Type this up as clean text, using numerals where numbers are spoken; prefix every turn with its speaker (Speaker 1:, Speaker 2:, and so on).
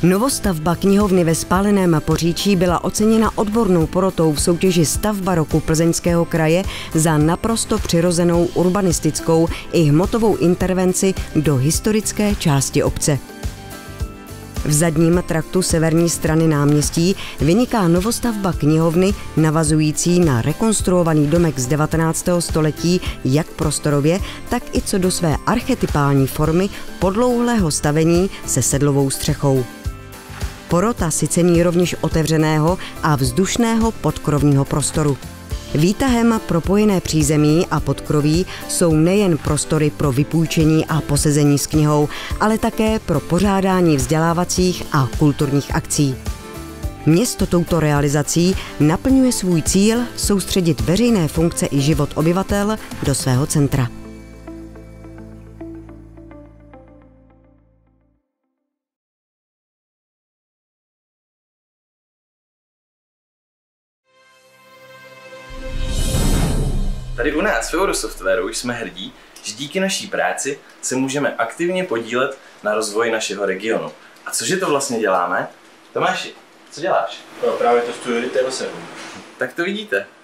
Speaker 1: Novostavba knihovny ve Spáleném Poříčí byla oceněna odbornou porotou v soutěži Stavba roku Plzeňského kraje za naprosto přirozenou urbanistickou i hmotovou intervenci do historické části obce. V zadním traktu severní strany náměstí vyniká novostavba knihovny navazující na rekonstruovaný domek z 19. století jak prostorově, tak i co do své archetypální formy podlouhlého stavení se sedlovou střechou. Porota si cení rovněž otevřeného a vzdušného podkrovního prostoru. Výtahem propojené přízemí a podkroví jsou nejen prostory pro vypůjčení a posezení s knihou, ale také pro pořádání vzdělávacích a kulturních akcí. Město touto realizací naplňuje svůj cíl soustředit veřejné funkce i život obyvatel do svého centra.
Speaker 2: Tady u nás v Eurosoftwaru jsme hrdí, že díky naší práci se můžeme aktivně podílet na rozvoji našeho regionu. A cože to vlastně děláme? Tomáši, co děláš?
Speaker 3: No, právě testuju Retail 7.
Speaker 2: Tak to vidíte.